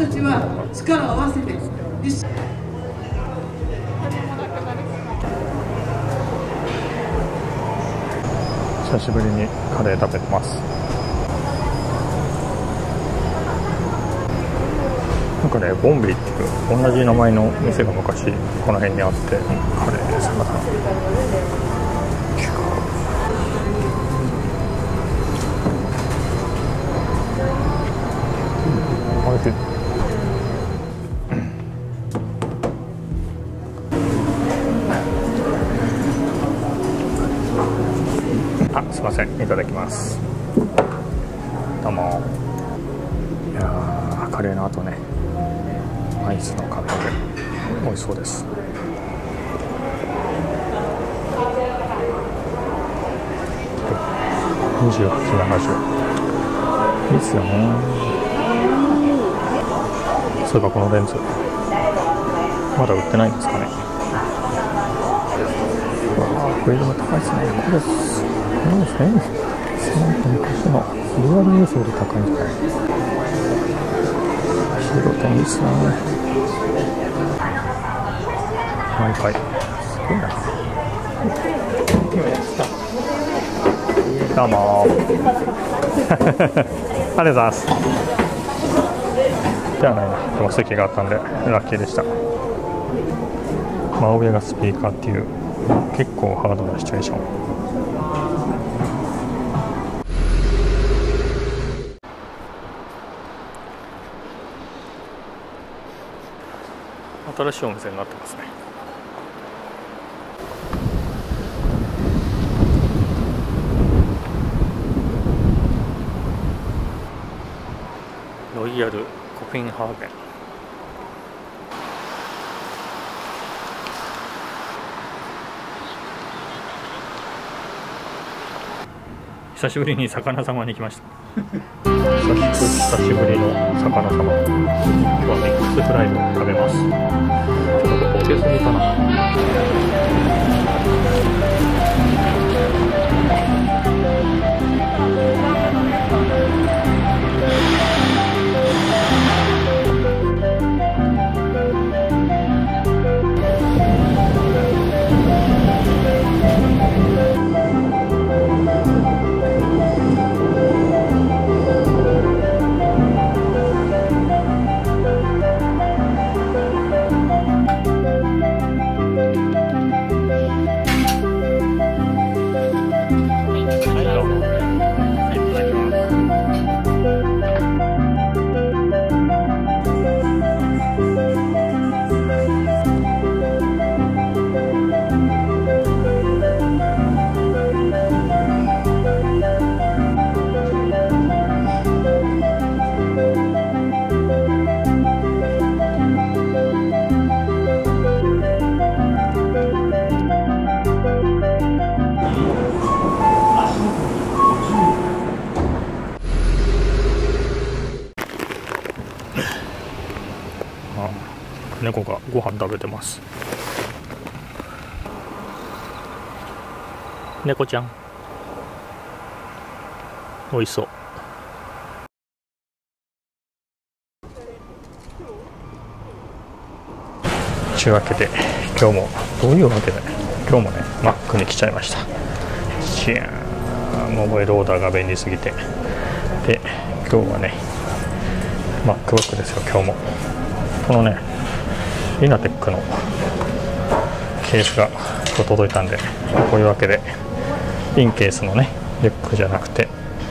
たちは力を合わせて久しぶりにカレー食べてます。なんかね、ボンビーっていう同じ名前の店が昔この辺にあって、カレーですまたおいしい。あ、すいません、いただきます。どうも。いやー、カレーの後ね、アイスのカフェで美味しそうです。2870いいっすよね。そういえばこのレンズまだ売ってないんですかね。グレードが高いですね。これすごいですね。昔のリアルニュースより高いんじゃない。白点いいっすね。はいはい、すごいな。どうもありがとうございます。ではないな、でも席があったんでラッキーでした。真上がスピーカーっていう結構ハードなシチュエーション。新しいお店になってますね。ロイヤルコペンハーゲン。久しぶりに魚様に来ました。久しぶりの魚様。今日はミックスフライを食べます。ちょっとボケすぎかな。猫がご飯食べてます。猫ちゃんおいしそう。というわけで今日もどういうわけで今日もねマックに来ちゃいました。シャーンモバイルオーダーが便利すぎて、で今日はね MacBook ですよ。今日もこのねリナテックのケースが届いたんで、こういうわけでインケースのねリュックじゃなくて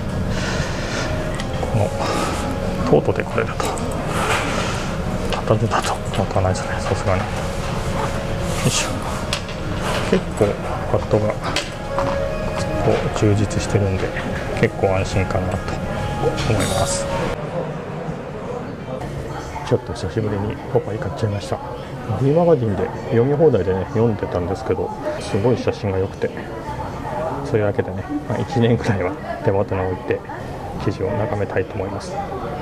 このトートでこれだと片手だと持たないですね、さすがに。よいしょ。結構パッドが充実してるんで結構安心かなと思います。ちょっと久しぶりにポパイ買っちゃいました。Dマガジンで読み放題でね読んでたんですけど、すごい写真が良くて、そういうわけでね、1年くらいは手元に置いて記事を眺めたいと思います。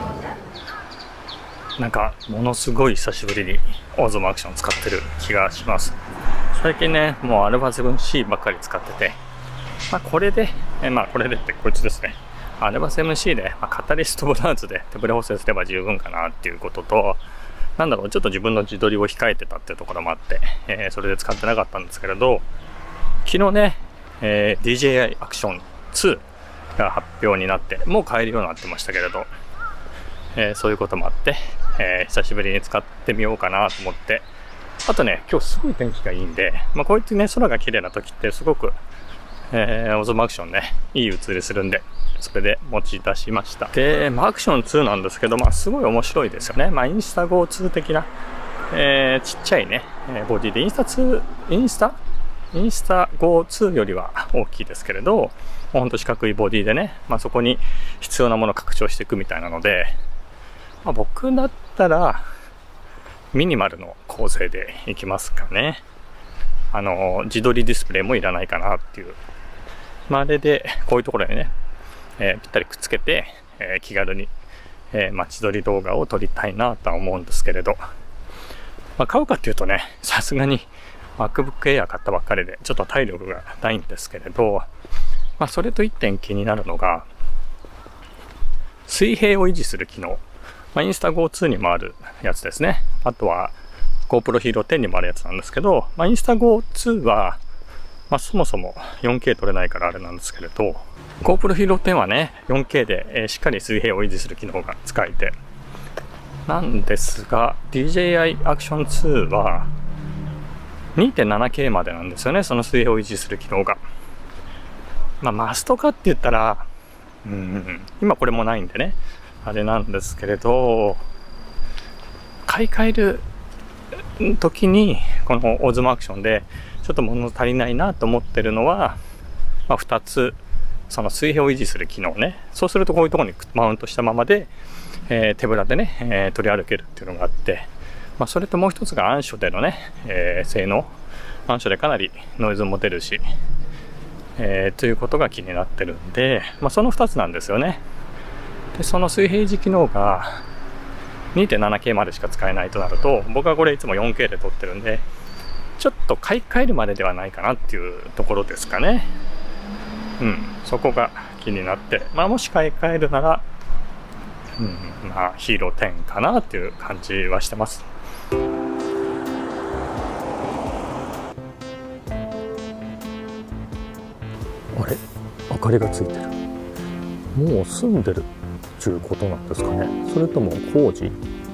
なんかものすごい久しぶりにオズモアクション使ってる気がします。最近ねもう α7C ばっかり使ってて、これでこれでってこいつですね。 ネバス MC で、カタリストブラウズで手ブレ補正すれば十分かなっていうことと、ちょっと自分の自撮りを控えてたっていうところもあって、それで使ってなかったんですけれど、昨日ね、DJI アクション2が発表になって、もう買えるようになってましたけれど、そういうこともあって、久しぶりに使ってみようかなと思って、あとね、今日すごい天気がいいんで、こうやってね、空が綺麗な時ってすごく、オズモアクションね、いい写りするんで、それで持ち出しました。で、アクション2なんですけど、すごい面白いですよね。インスタ GO2 的な、ちっちゃいね、ボディで、インスタ GO2 よりは大きいですけれど、ほんと四角いボディでね、そこに必要なものを拡張していくみたいなので、僕だったら、ミニマルの構成でいきますかね。自撮りディスプレイもいらないかなっていう。あれで、こういうところにね、ぴったりくっつけて、気軽に、自撮り動画を撮りたいなとは思うんですけれど、買うかっていうとね、さすがに MacBook Air 買ったばっかりで、ちょっと体力がないんですけれど、それと一点気になるのが、水平を維持する機能。インスタ GO2 にもあるやつですね。あとは GoPro Hero 10にもあるやつなんですけど、インスタ GO2 は、そもそも 4K 撮れないからあれなんですけれど、GoPro Hero 10はね、4K で、しっかり水平を維持する機能が使えて、なんですが、DJI アクション2は 2.7K までなんですよね、その水平を維持する機能が。マストかって言ったら、今これもないんでね、あれなんですけれど、買い替える時に、このオズモアクションで、ちょっと物足りないなと思ってるのは、2つ、その水平を維持する機能ね。そうするとこういうところにマウントしたままで、手ぶらでね、取り歩けるっていうのがあって、それともう一つが暗所でのね、性能。暗所でかなりノイズも出るし、ということが気になってるんで、その2つなんですよね。で、その水平維持機能が 2.7K までしか使えないとなると、僕はこれいつも 4K で撮ってるんで、ちょっと買い替えるまでではないかなっていうところですかね。そこが気になって、もし買い替えるなら、ヒーロー10かなっていう感じはしてます。あれ、明かりがついてる。もう住んでるっていうことなんですかね。それとも工事